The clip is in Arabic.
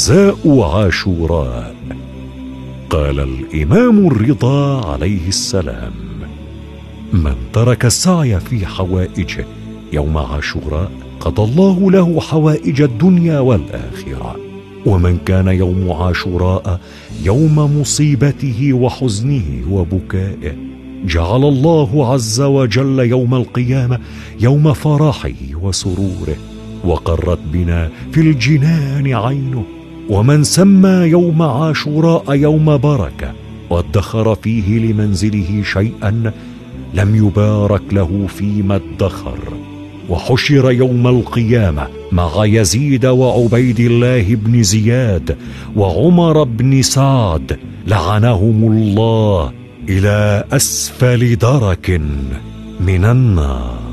جزاء عاشوراء. قال الإمام الرضا عليه السلام: من ترك السعي في حوائجه يوم عاشوراء قضى الله له حوائج الدنيا والآخرة. ومن كان يوم عاشوراء يوم مصيبته وحزنه وبكائه جعل الله عز وجل يوم القيامة يوم فرحه وسروره، وقرت بنا في الجنان عينه. ومن سمى يوم عاشوراء يوم بركة وادخر فيه لمنزله شيئا لم يبارك له فيما ادخر، وحشر يوم القيامة مع يزيد وعبيد الله بن زياد وعمر بن سعد لعنهم الله إلى أسفل درك من النار.